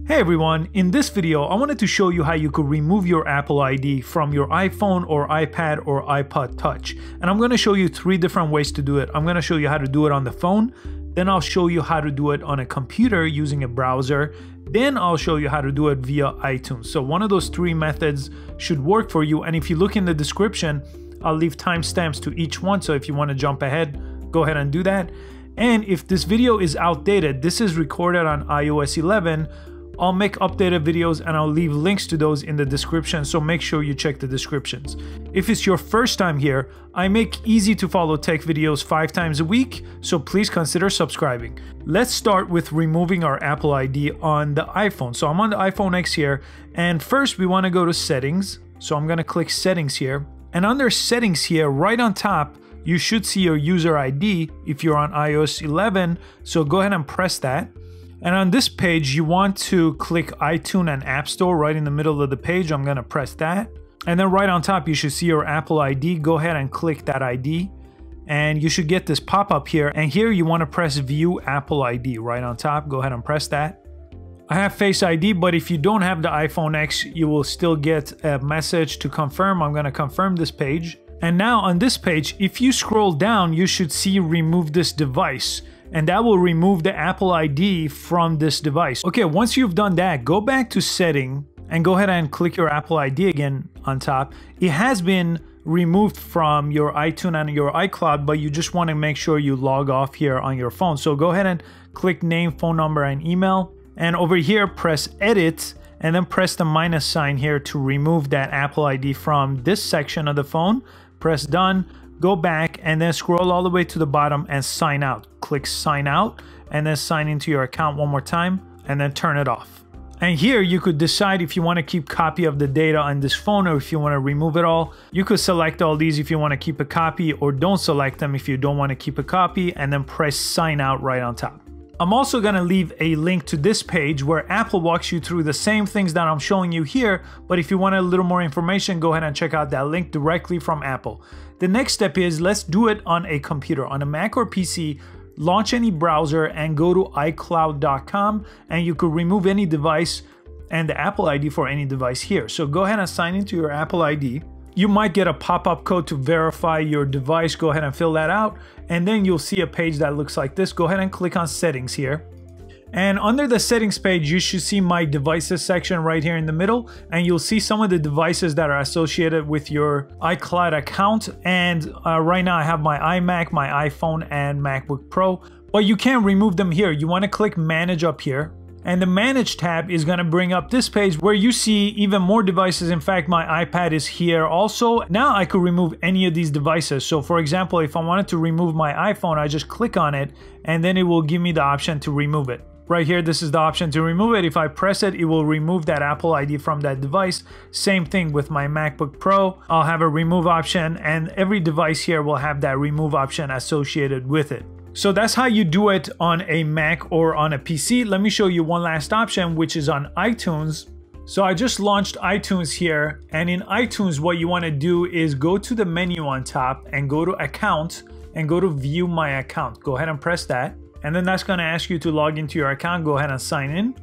Hey everyone, in this video I wanted to show you how you could remove your Apple ID from your iPhone or iPad or iPod Touch. And I'm going to show you 3 different ways to do it. I'm going to show you how to do it on the phone, then I'll show you how to do it on a computer using a browser, then I'll show you how to do it via iTunes. So one of those 3 methods should work for you, and if you look in the description, I'll leave timestamps to each one, so if you want to jump ahead, go ahead and do that. And if this video is outdated, this is recorded on iOS 11, I'll make updated videos and I'll leave links to those in the description, so make sure you check the descriptions. If it's your first time here, I make easy to follow tech videos 5 times a week, so please consider subscribing. Let's start with removing our Apple ID on the iPhone. So I'm on the iPhone X here, and first we want to go to settings. So I'm going to click settings here, and under settings here, right on top, you should see your user ID if you're on iOS 11, so go ahead and press that. And on this page, you want to click iTunes and App Store right in the middle of the page. I'm going to press that. And then right on top, you should see your Apple ID. Go ahead and click that ID. And you should get this pop-up here. And here you want to press View Apple ID right on top. Go ahead and press that. I have Face ID, but if you don't have the iPhone X, you will still get a message to confirm. I'm going to confirm this page. And now on this page, if you scroll down, you should see Remove this device. And that will remove the Apple ID from this device. Okay, once you've done that, go back to setting and go ahead and click your Apple ID again on top. It has been removed from your iTunes and your iCloud, but you just want to make sure you log off here on your phone. So go ahead and click name, phone number, and email. And over here, press edit, and then press the minus sign here to remove that Apple ID from this section of the phone. Press done. Go back and then scroll all the way to the bottom and sign out. Click sign out and then sign into your account one more time and then turn it off. And here you could decide if you want to keep copy of the data on this phone or if you want to remove it all. You could select all these if you want to keep a copy, or don't select them if you don't want to keep a copy, and then press sign out right on top. I'm also going to leave a link to this page where Apple walks you through the same things that I'm showing you here, but if you want a little more information, go ahead and check out that link directly from Apple. The next step is, let's do it on a computer. On a Mac or PC, launch any browser and go to iCloud.com, and you could remove any device and the Apple ID for any device here. So go ahead and sign into your Apple ID. You might get a pop-up code to verify your device. Go ahead and fill that out, and then you'll see a page that looks like this. Go ahead and click on settings here. And under the settings page, you should see my devices section right here in the middle, and you'll see some of the devices that are associated with your iCloud account. And right now I have my iMac, my iPhone, and MacBook Pro, but you can't remove them here. You want to click manage up here. And the Manage tab is going to bring up this page where you see even more devices. In fact, my iPad is here also. Now I could remove any of these devices. So for example, if I wanted to remove my iPhone, I just click on it and then it will give me the option to remove it. Right here, this is the option to remove it. If I press it, it will remove that Apple ID from that device. Same thing with my MacBook Pro. I'll have a remove option, and every device here will have that remove option associated with it. So that's how you do it on a Mac or on a PC. Let me show you one last option, which is on iTunes. So I just launched iTunes here, and in iTunes, what you want to do is go to the menu on top and go to Account and go to View My Account. Go ahead and press that. And then that's going to ask you to log into your account. Go ahead and sign in.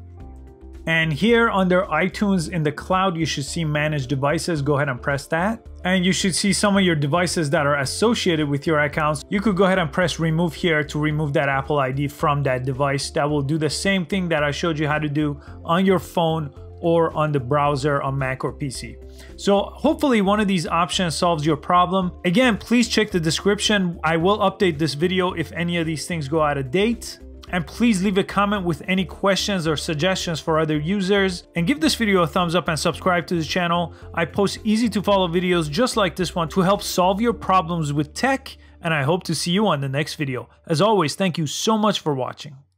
And here under iTunes in the cloud, you should see Manage Devices. Go ahead and press that. And you should see some of your devices that are associated with your accounts. You could go ahead and press remove here to remove that Apple ID from that device. That will do the same thing that I showed you how to do on your phone or on the browser on Mac or PC. So hopefully one of these options solves your problem. Again, please check the description. I will update this video if any of these things go out of date. And please leave a comment with any questions or suggestions for other users. And give this video a thumbs up and subscribe to the channel. I post easy to follow videos just like this one to help solve your problems with tech. And I hope to see you on the next video. As always, thank you so much for watching.